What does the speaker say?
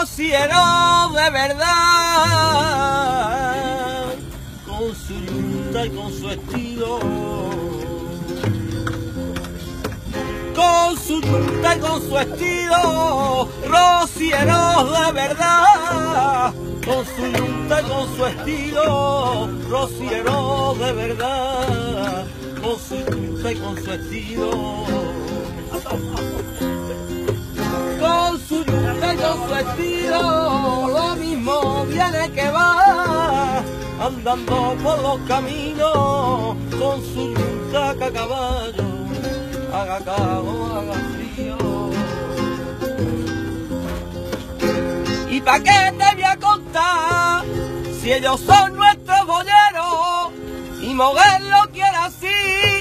rociero de verdad, con su yunta y con su estilo, con su yunta y con su estilo, rocieros de verdad, con su yunta y con su estilo, rocieros de verdad, con su yunta y con su estilo, con su yunta y con su estilo, lo mismo viene que va, andando por los caminos, con su yunta que a caballo, haga calor, haga frío. ¿Y pa' qué te voy a contar si ellos son nuestros boyeros y moverlo quiere así?